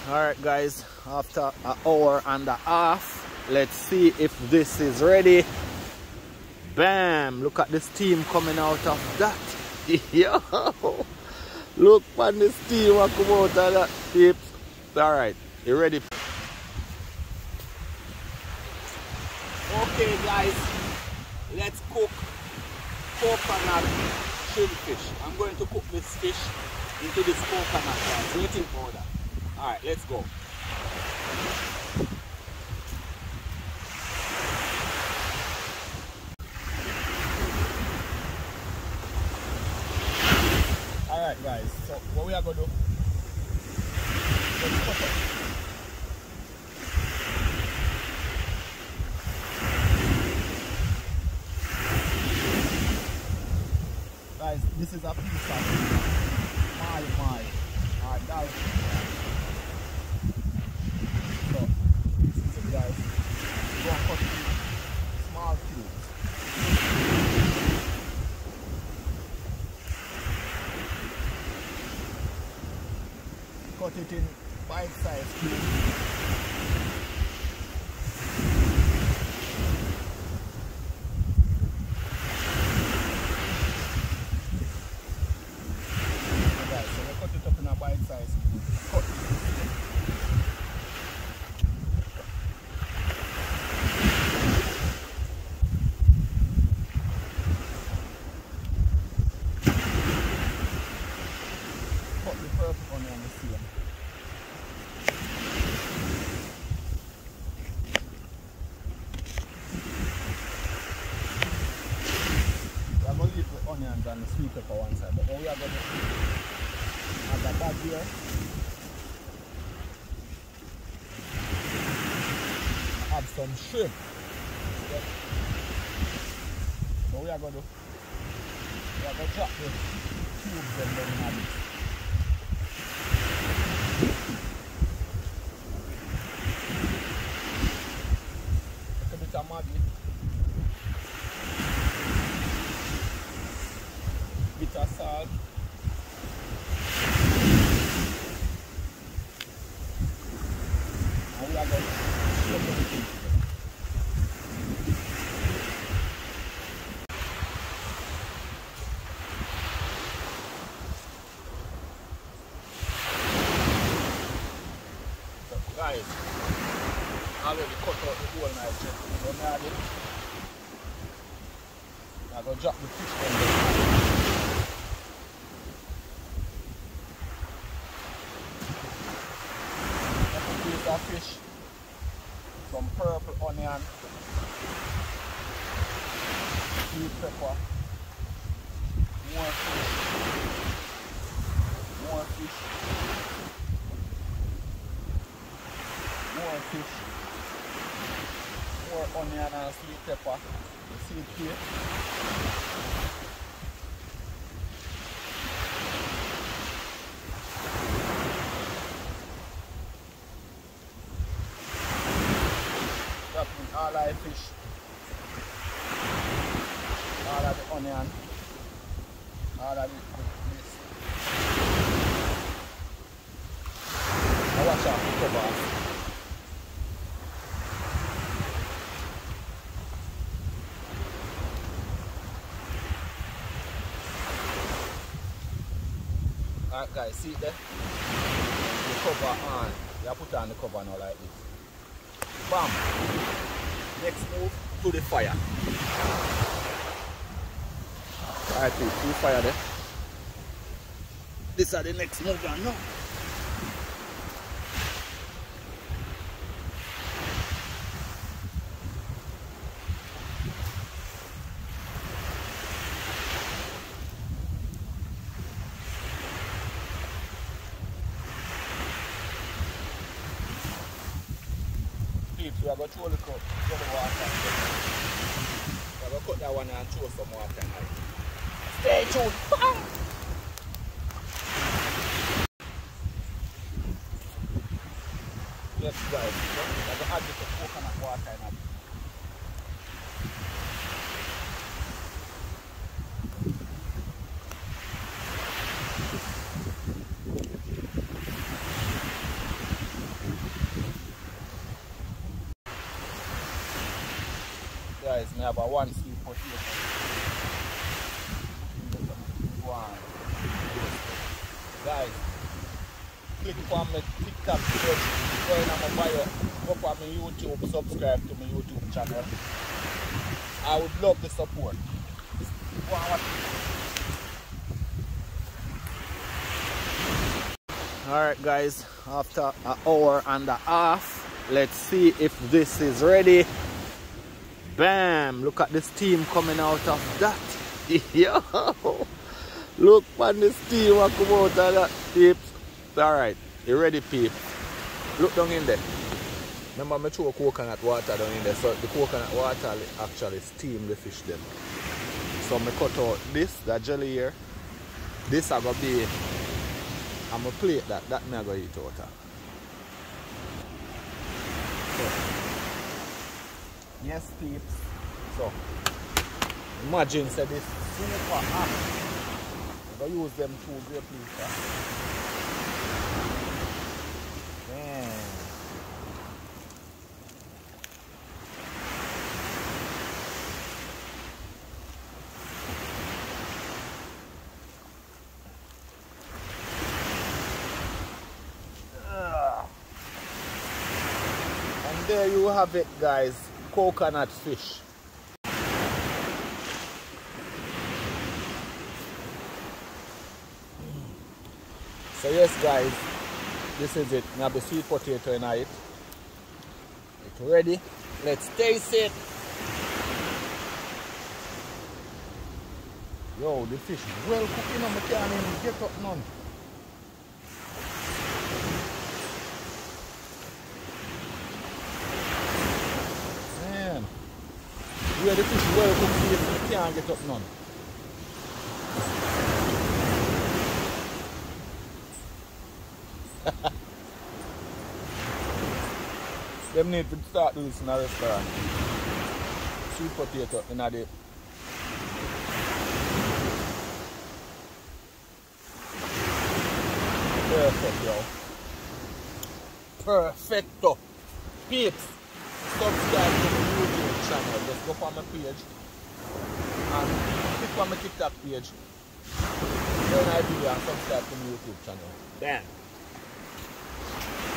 Alright guys, after an hour and a half, let's see if this is ready. Bam! Look at the steam coming out of that. Yo! Look at the steam that come out of that, peeps. Alright, you ready? Okay guys, let's cook coconut shrimp fish. I'm going to cook this fish into this coconut, guys. What do you think about that? Alright, let's go. Alright guys, so what we are going to do, let's cook it. Guys, this is a piece of my. Alright guys. So, this is it guys. Go and cut it in small cubes. Cut it in bite-sized cubes. And the sweet pepper one side, but what we are going to add the bag here. Add some shrimp. Yep. So we are going to drop the cubes and then add it. A bit of Maggi. Bit of salt, and we are going to cook everything together. So guys, I already cut out the whole night. So now I'm going to drop the fish on there. Fish, some purple onion, sweet pepper, more fish, more onion and sweet pepper, the seed cake. All of the fish, all of the onion, all of this. I watch out the cover. Alright guys, see it there? The cover on. You put on the cover now like this. Bam! Next move to the fire. Alright, see the fire there. This is the next move now. We are going to throw the water. We are going to cut that one and throw some water. Stay tuned. Yes guys, we are going to add the coconut water in it. guys, I have a one sweet potato. Guys, click on my TikTok page, join on my bio, go on my YouTube, subscribe to my YouTube channel. I would love the support. Alright guys, after an hour and a half, let's see if this is ready. Bam! Look at the steam coming out of that. Yo! Look at the steam that come out of that, peeps. Alright, you ready, peeps? Look down in there. Remember I threw coconut water down in there, so the coconut water actually steam the fish them. So I cut out this, the jelly here. This are gonna be, I'm gonna plate that me I gonna eat out of. So, yes peeps. So imagine say this super app. I'm gonna use them two great peeps. There you have it guys, coconut fish. So yes guys, this is it. We have the sweet potato in it. It's ready. Let's taste it. Yo, the fish well cooked, I can't even get up none. Where the fish well cooked, you can't get up none. Them need to start doing this in a restaurant. Sweet potato in a day. Perfect, yo. Perfecto. Peeps, subscribe to my YouTube channel. Just go on my page and click on my TikTok page. Join my video and subscribe to my YouTube channel. Damn.